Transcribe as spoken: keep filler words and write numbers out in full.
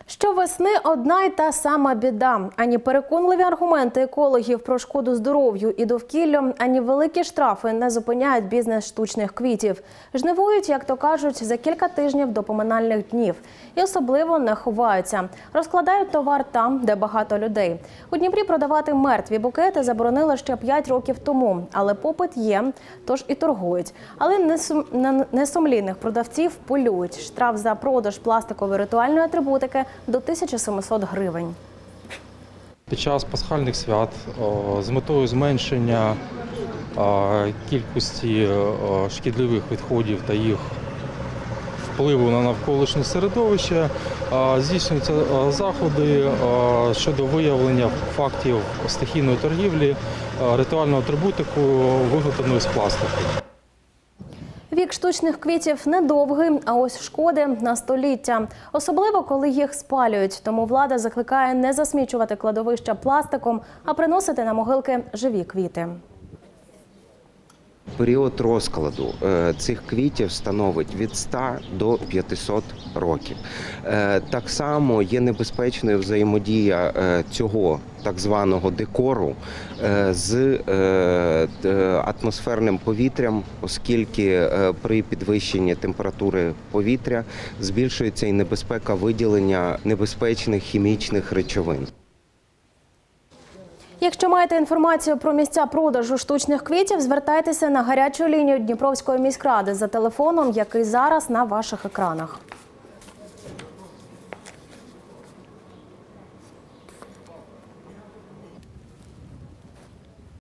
Щовесни одна й та сама біда. Ані переконливі аргументи екологів про шкоду здоров'ю і довкіллю, ані великі штрафи не зупиняють бізнес штучних квітів. Жнивують, як то кажуть, за кілька тижнів до поминальних днів. І особливо не ховаються. Розкладають товар там, де багато людей. У Дніпрі продавати мертві букети заборонили ще п'ять років тому. Але попит є, тож і торгують. Але несум... несумлінних продавців полюють. Штраф за продаж пластикової ритуальної атрибутики – до тисячі семисот гривень. Під час пасхальних свят з метою зменшення кількості шкідливих відходів та їх впливу на навколишнє середовище здійснюються заходи щодо виявлення фактів стихійної торгівлі ритуальною атрибутикою, виготовленою з пластику. Вік штучних квітів недовгий, а ось шкоди на століття. Особливо, коли їх спалюють. Тому влада закликає не засмічувати кладовища пластиком, а приносити на могилки живі квіти. Період розкладу цих квітів становить від ста до п'ятисот років. Так само є небезпечною взаємодія цього так званого декору з атмосферним повітрям, оскільки при підвищенні температури повітря збільшується і небезпека виділення небезпечних хімічних речовин. Якщо маєте інформацію про місця продажу штучних квітів, звертайтеся на гарячу лінію Дніпровської міськради за телефоном, який зараз на ваших екранах.